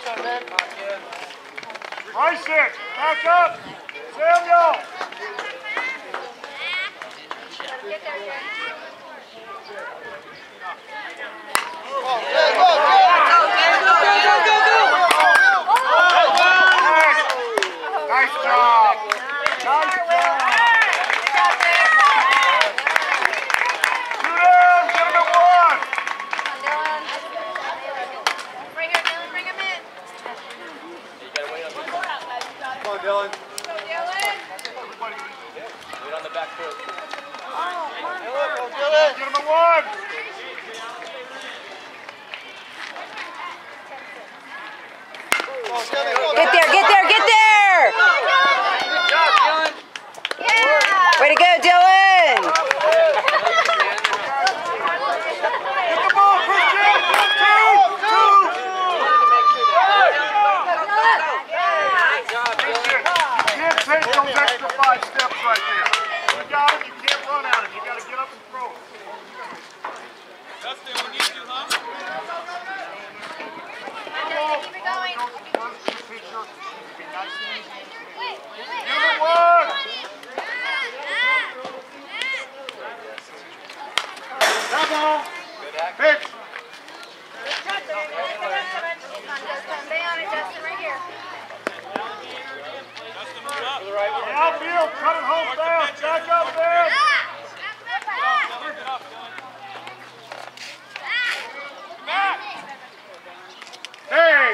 Race it. Back up. Samuel. Nice job. Nice job. Two down, get him at one. Right here, Dylan, bring him in. Come on, Dylan. Go, Dylan. Wait on the back foot. Dylan, get him at one. Get there, get there, get there! Yeah. Way to go, Dylan! Get the ball, Christian. You can't take those extra 5 steps right there. You got it, you can't run at it. You got to get up and throw it. Justin, we need you, huh? Keep it going. Be nice and easy. Wait. Give it one. Come on. Pitch. Stay on it, Justin, right here. Justin, move up. Outfield, cut it home fast. Back up there. Dylan, get up, Dylan. Hey.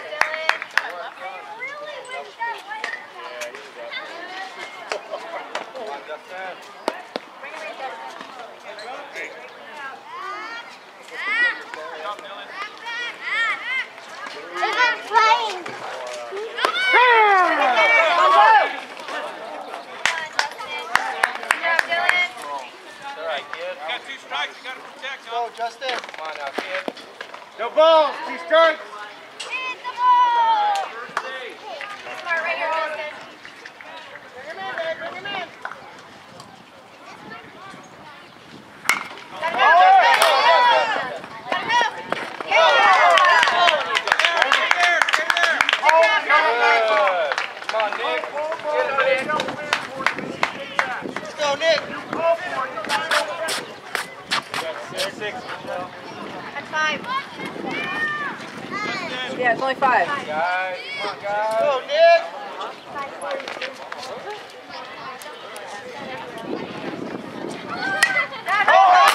You got 2 strikes, you got to protect, huh? Go, Justin. Come on now, kid. No balls, 2 strikes. Smart right here, Justin. Bring him in, man. Bring him in. Gotta go, Justin. Gotta go. Yeah. Come on, Nick. Let's go, Nick. That's 5. Yeah, it's only 5. Guys, come on, guys. Go, Nick. Go.